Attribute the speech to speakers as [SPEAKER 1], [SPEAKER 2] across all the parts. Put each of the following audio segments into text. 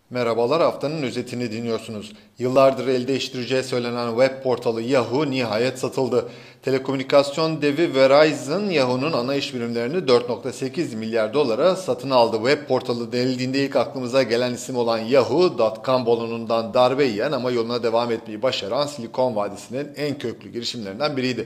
[SPEAKER 1] Merhabalar, haftanın özetini dinliyorsunuz. Yıllardır el değiştireceği söylenen web portalı Yahoo nihayet satıldı. Telekomünikasyon devi Verizon, Yahoo'nun ana iş birimlerini 4,8 milyar dolara satın aldı. Web portalı denildiğinde ilk aklımıza gelen isim olan Yahoo.com balonundan darbe yiyen ama yoluna devam etmeyi başaran Silikon Vadisi'nin en köklü girişimlerinden biriydi.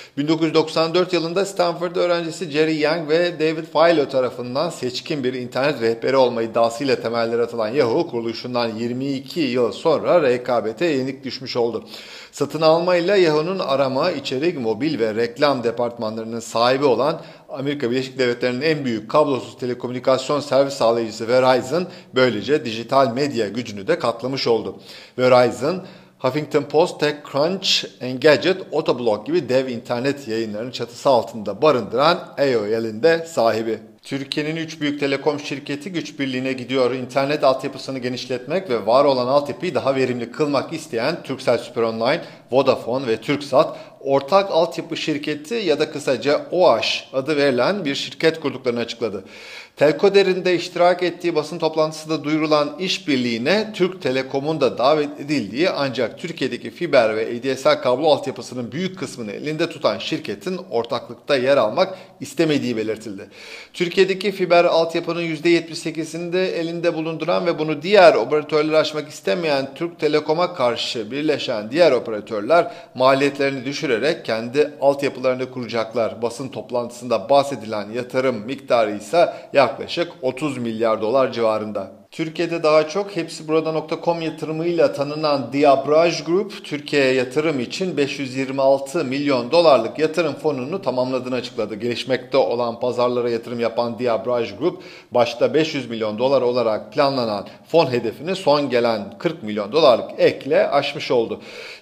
[SPEAKER 1] 1994 yılında Stanford öğrencisi Jerry Yang ve David Filo tarafından seçkin bir internet rehberi olma iddiasıyla temelleri atılan Yahoo, kuruluşundan 22 yıl sonra rekabete yenik düşmüş oldu. Satın almayla Yahoo'nun arama, içerik, mobil ve reklam departmanlarının sahibi olan Amerika Birleşik Devletleri'nin en büyük kablosuz telekomünikasyon servis sağlayıcısı Verizon, böylece dijital medya gücünü de katlamış oldu. Verizon, Huffington Post, TechCrunch, Engadget, Autoblog gibi dev internet yayınlarının çatısı altında barındıran AOL'in de sahibi. Türkiye'nin 3 büyük telekom şirketi güç birliğine gidiyor. İnternet altyapısını genişletmek ve var olan altyapıyı daha verimli kılmak isteyen Turkcell Süperonline, Vodafone ve Turksat, ortak altyapı şirketi ya da kısaca OAŞ adı verilen bir şirket kurduklarını açıkladı. Telkoder'in de iştirak ettiği basın toplantısında duyurulan işbirliğine Türk Telekom'un da davet edildiği, ancak Türkiye'deki fiber ve ADSL kablo altyapısının büyük kısmını elinde tutan şirketin ortaklıkta yer almak istemediği belirtildi. Türkiye'deki fiber altyapının %78'ini de elinde bulunduran ve bunu diğer operatörlere açmak istemeyen Türk Telekom'a karşı birleşen diğer operatörler maliyetlerini düşürerek kendi altyapılarını kuracaklar. Basın toplantısında bahsedilen yatırım miktarı ise yaklaşık 30 milyar dolar civarında. Türkiye'de daha çok hepsiburada.com yatırımıyla tanınan Diabraj Group, Türkiye'ye yatırım için 526 milyon dolarlık yatırım fonunu tamamladığını açıkladı. Gelişmekte olan pazarlara yatırım yapan Diabraj Group, başta 500 milyon dolar olarak planlanan fon hedefini son gelen 40 milyon dolarlık ekle aşmış oldu.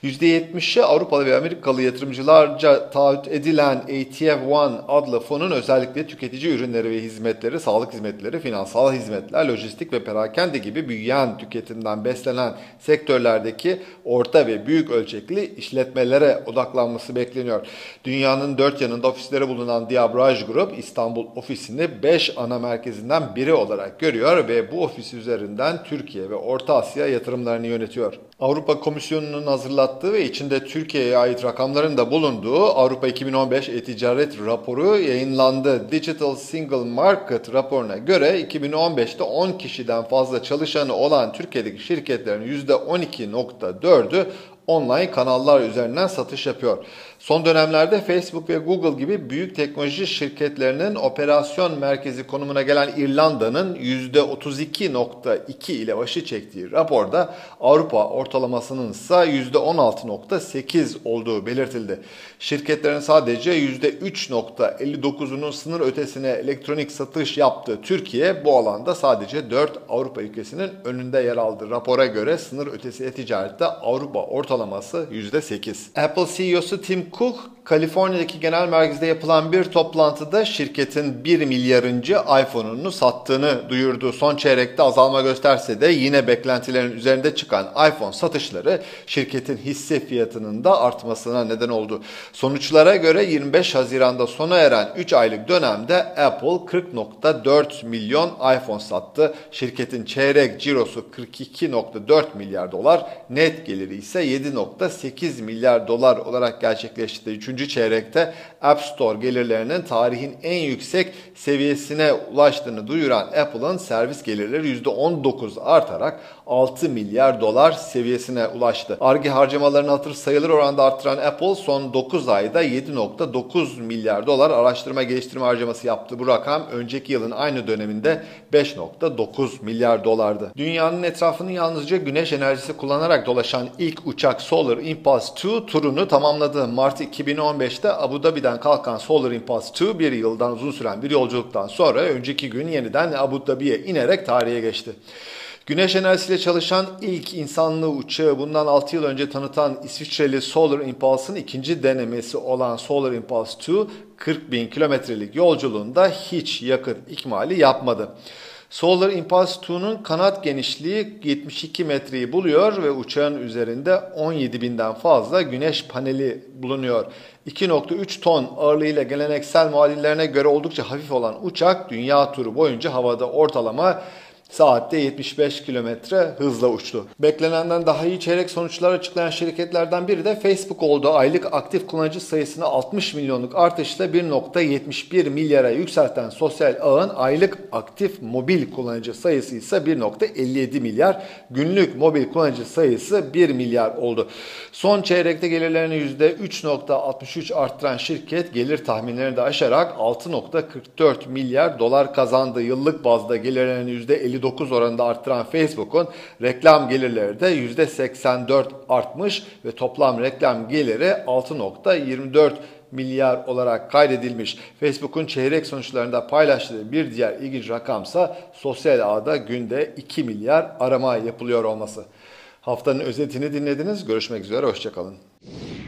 [SPEAKER 1] %70'i Avrupalı ve Amerikalı yatırımcılarca taahhüt edilen ATF One adlı fonun özellikle tüketici ürünleri ve hizmetleri, sağlık hizmetleri, finansal hizmetler, lojistik ve perakende gibi büyüyen tüketimden beslenen sektörlerdeki orta ve büyük ölçekli işletmelere odaklanması bekleniyor. Dünyanın dört yanında ofisleri bulunan Diabraj Group, İstanbul ofisini 5 ana merkezinden biri olarak görüyor ve bu ofis üzerinden Türkiye ve Orta Asya yatırımlarını yönetiyor. Avrupa Komisyonu'nun hazırlattığı ve içinde Türkiye'ye ait rakamların da bulunduğu Avrupa 2015 e-ticaret raporu yayınlandı. Digital Single Market raporuna göre 2015'te 10 kişiden fazla çalışanı olan Türkiye'deki şirketlerin %12,4'ü online kanallar üzerinden satış yapıyor. Son dönemlerde Facebook ve Google gibi büyük teknoloji şirketlerinin operasyon merkezi konumuna gelen İrlanda'nın %32,2 ile başı çektiği raporda Avrupa ortalamasının ise %16,8 olduğu belirtildi. Şirketlerin sadece %3,59'unun sınır ötesine elektronik satış yaptığı Türkiye, bu alanda sadece 4 Avrupa ülkesinin önünde yer aldı. Rapora göre sınır ötesi e-ticarette Avrupa ortalaması %8. Apple CEO'su Tim Cook, Kaliforniya'daki genel merkezde yapılan bir toplantıda şirketin 1 milyarıncı iPhone'unu sattığını duyurdu. Son çeyrekte azalma gösterse de yine beklentilerin üzerinde çıkan iPhone satışları şirketin hisse fiyatının da artmasına neden oldu. Sonuçlara göre 25 Haziran'da sona eren 3 aylık dönemde Apple 40,4 milyon iPhone sattı. Şirketin çeyrek cirosu 42,4 milyar dolar, net geliri ise 7,8 milyar dolar olarak gerçekleşti. Üçüncü çeyrekte App Store gelirlerinin tarihin en yüksek seviyesine ulaştığını duyuran Apple'ın servis gelirleri %19 artarak 6 milyar dolar seviyesine ulaştı. Ar-Ge harcamalarını hatır sayılır oranda arttıran Apple son 9 ayda 7,9 milyar dolar araştırma geliştirme harcaması yaptı. Bu rakam önceki yılın aynı döneminde 5,9 milyar dolardı. Dünyanın etrafını yalnızca güneş enerjisi kullanarak dolaşan ilk uçak Solar Impulse 2 turunu tamamladı. Mart 2015'te Abu Dhabi'den kalkan Solar Impulse 2 bir yıldan uzun süren bir yolculuktan sonra önceki gün yeniden Abu Dhabi'ye inerek tarihe geçti. Güneş enerjisiyle çalışan ilk insanlı uçağı bundan 6 yıl önce tanıtan İsviçreli Solar Impulse'ın ikinci denemesi olan Solar Impulse 2, 40 bin kilometrelik yolculuğunda hiç yakıt ikmali yapmadı. Solar Impulse 2'nun kanat genişliği 72 metreyi buluyor ve uçağın üzerinde 17 binden fazla güneş paneli bulunuyor. 2,3 ton ağırlığıyla geleneksel muadillerine göre oldukça hafif olan uçak dünya turu boyunca havada ortalama saatte 75 kilometre hızla uçtu. Beklenenden daha iyi çeyrek sonuçlar açıklayan şirketlerden biri de Facebook oldu. Aylık aktif kullanıcı sayısını 60 milyonluk artışla 1.71 milyara yükselten sosyal ağın aylık aktif mobil kullanıcı sayısı ise 1.57 milyar. Günlük mobil kullanıcı sayısı 1 milyar oldu. Son çeyrekte gelirlerini %3.63 arttıran şirket gelir tahminlerini de aşarak 6.44 milyar dolar kazandı. Yıllık bazda gelirlerini %59 oranında arttıran Facebook'un reklam gelirleri de %84 artmış ve toplam reklam geliri 6.24 milyar olarak kaydedilmiş. Facebook'un çeyrek sonuçlarında paylaştığı bir diğer ilginç rakamsa sosyal ağda günde 2 milyar arama yapılıyor olması. Haftanın özetini dinlediniz. Görüşmek üzere, hoşça kalın.